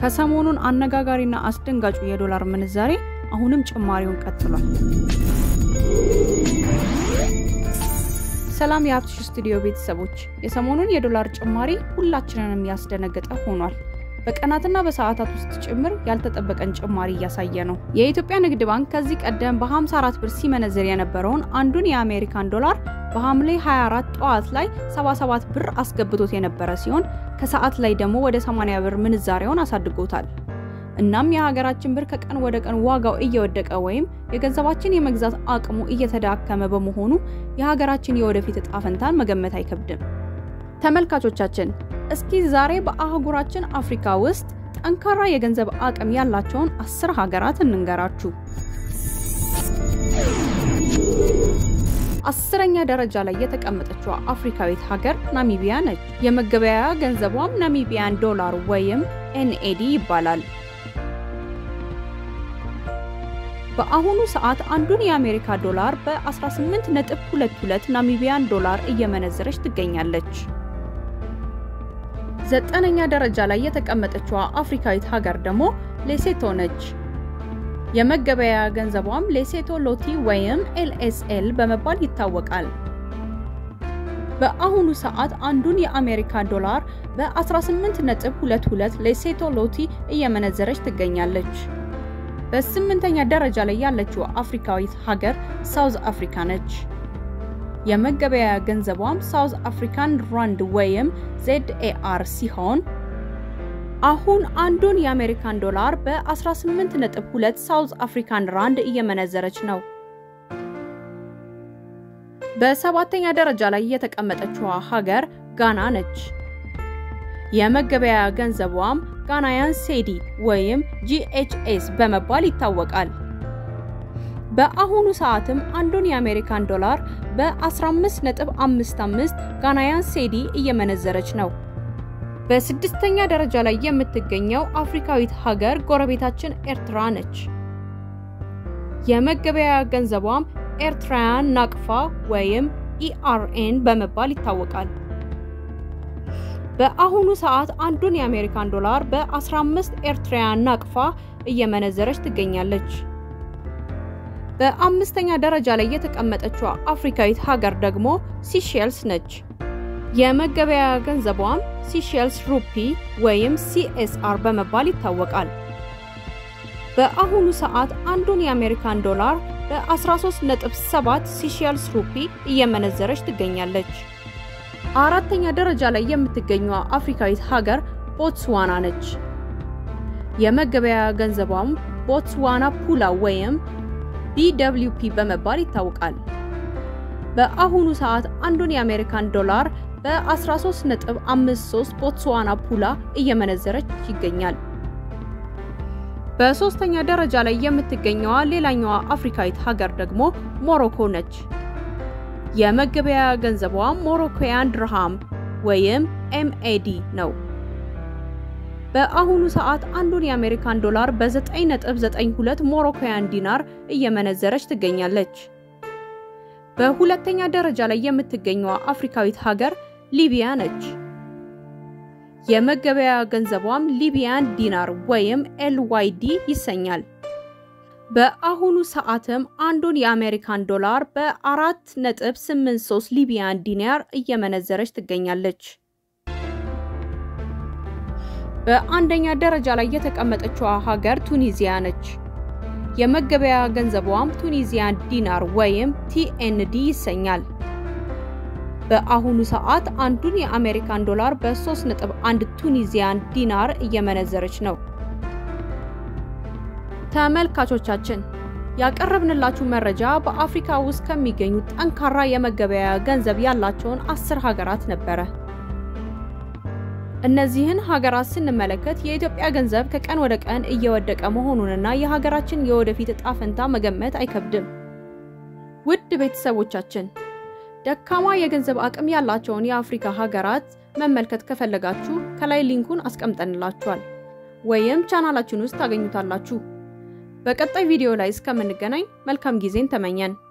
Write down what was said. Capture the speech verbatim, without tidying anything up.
ከሰሞኑን አነጋጋሪና አስደንጋጩ የዶላር ምንዛሬ አሁንም ጭማሪውን ቀጥሏል። ሰላም የሀብትሽ ስቱዲዮ ቤተሰቦች፣ የሰሞኑን የዶላር ጭማሪ ሁላችንንም ያስደነገጠ ሆኗል። በቀናትና በሰዓታት ውስጥ ጭምር ያልተጠበቀን ጭማሪ ያሳየ ነው። የኢትዮጵያ ንግድ ባንክ ከዚህ ቀደም በ54 ብር ሲመነዘር የነበረውን አንዱን የአሜሪካን ዶላር በሐምሌ ሃያ አራት ጧት ላይ ሰባ ሰባት ብር አስገብቶት የነበረ ሲሆን ከሰዓት ላይ ደግሞ ወደ ሰማንያ ብር ምንዛሬውን አሳድጎታል። እናም የሀገራችን ብር ከቀን ወደ ቀን ዋጋው እየወደቀ ወይም የገንዘባችን የመግዛት አቅሙ እየተዳከመ በመሆኑ የሀገራችን የወደፊት ዕጣ ፈንታን መገመት አይከብድም። ተመልካቾቻችን እስኪ ዛሬ በአህጉራችን አፍሪካ ውስጥ ጠንካራ የገንዘብ አቅም ያላቸውን አስር ሀገራት እንንገራችሁ። አስረኛ ደረጃ ላይ የተቀመጠችው አፍሪካዊት ሀገር ናሚቢያ ነች። የመገበያያ ገንዘቧም ናሚቢያን ዶላር ወይም ኤን ኤ ዲ ይባላል። በአሁኑ ሰዓት አንዱን የአሜሪካ ዶላር በ18 ነጥብ ሁለት ሁለት ናሚቢያን ዶላር እየመነዘረች ትገኛለች። ዘጠነኛ ደረጃ ላይ የተቀመጠችው አፍሪካዊት ሀገር ደግሞ ሌሴቶ ነች። የመገበያያ ገንዘቧም ሌሴቶ ሎቲ ወይም ኤል ኤስ ኤል በመባል ይታወቃል። በአሁኑ ሰዓት አንዱን የአሜሪካ ዶላር በ18 ነጥብ ሁለት ሁለት ሌሴቶ ሎቲ እየመነዘረች ትገኛለች። በስምንተኛ ደረጃ ላይ ያለችው አፍሪካዊት ሀገር ሳውዝ አፍሪካ ነች። የመገበያያ ገንዘቧም ሳውዝ አፍሪካን ራንድ ወይም ዜድ ኤ አር ሲሆን አሁን አንዱን የአሜሪካን ዶላር በ18 ነጥብ ሁለት ሳውዝ አፍሪካን ራንድ እየመነዘረች ነው። በሰባተኛ ደረጃ ላይ የተቀመጠችው ሀገር ጋና ነች። የመገበያያ ገንዘቧም ጋናያን ሴዲ ወይም ጂ ኤች ኤስ በመባል ይታወቃል። በአሁኑ ሰዓትም አንዱን የአሜሪካን ዶላር በ15 ነጥብ አምስት አምስት ጋናያን ሴዲ እየመነዘረች ነው። በስድስተኛ ደረጃ ላይ የምትገኘው አፍሪካዊት ሀገር ጎረቤታችን ኤርትራ ነች። የመገበያያ ገንዘቧም ኤርትራያን ናቅፋ ወይም ኢ አር ኤን በመባል ይታወቃል። በአሁኑ ሰዓት አንዱን የአሜሪካን ዶላር በ15 ኤርትራያን ናቅፋ እየመነዘረች ትገኛለች። በአምስተኛ ደረጃ ላይ የተቀመጠችው አፍሪካዊት ሀገር ደግሞ ሲሼልስ ነች። የመገበያያ ገንዘቧም ሲሼልስ ሩፒ ወይም ሲ ኤስ አር በመባል ይታወቃል። በአሁኑ ሰዓት አንዱን የአሜሪካን ዶላር በ13 ነጥብ ሰባት ሲሼልስ ሩፒ እየመነዘረች ትገኛለች። አራተኛ ደረጃ ላይ የምትገኘው አፍሪካዊት ሀገር ቦትስዋና ነች። የመገበያያ ገንዘቧም ቦትስዋና ፑላ ወይም ቢ ደብሊው ፒ በመባል ይታወቃል። በአሁኑ ሰዓት አንዱን የአሜሪካን ዶላር በ13 ነጥብ አምስት ሶስት ቦትስዋና ፑላ እየመነዘረች ይገኛል። በሶስተኛ ደረጃ ላይ የምትገኘው ሌላኛዋ አፍሪካዊት ሀገር ደግሞ ሞሮኮ ነች። የመገበያያ ገንዘቧ ሞሮኮያን ድርሃም ወይም ኤም ኤ ዲ ነው። በአሁኑ ሰዓት አንዱን የአሜሪካን ዶላር በ9 ነጥብ ዘጠኝ ሁለት ሞሮኮያን ዲናር እየመነዘረች ትገኛለች። በሁለተኛ ደረጃ ላይ የምትገኘው አፍሪካዊት ሀገር ሊቢያ ነች። የመገበያያ ገንዘቧም ሊቢያን ዲናር ወይም ኤል ዋይ ዲ ይሰኛል። በአሁኑ ሰዓትም አንዱን የአሜሪካን ዶላር በ4 ነጥብ ስምንት ሶስት ሊቢያን ዲናር እየመነዘረች ትገኛለች። በአንደኛ ደረጃ ላይ የተቀመጠችው ሀገር ቱኒዚያ ነች። የመገበያያ ገንዘቧም ቱኒዚያን ዲናር ወይም ቲ ኤን ዲ ይሰኛል። በአሁኑ ሰዓት አንዱን የአሜሪካን ዶላር በ3 ነጥብ አንድ ቱኒዚያን ዲናር እየመነዘረች ነው። ተመልካቾቻችን ያቀረብንላችሁ መረጃ በአፍሪካ ውስጥ ከሚገኙ ጠንካራ የመገበያያ ገንዘብ ያላቸውን አስር ሀገራት ነበረ። እነዚህን ሀገራት ስንመለከት የኢትዮጵያ ገንዘብ ከቀን ወደ ቀን እየወደቀ መሆኑንና የሀገራችን የወደፊት ዕጣ ፈንታ መገመት አይከብድም። ውድ ቤተሰቦቻችን ደካማ የገንዘብ አቅም ያላቸውን የአፍሪካ ሀገራት መመልከት ከፈለጋችሁ ከላይ ሊንኩን አስቀምጠንላችኋል ወይም ቻናላችን ውስጥ ታገኙታላችሁ። በቀጣይ ቪዲዮ ላይ እስከምንገናኝ መልካም ጊዜን ተመኘን።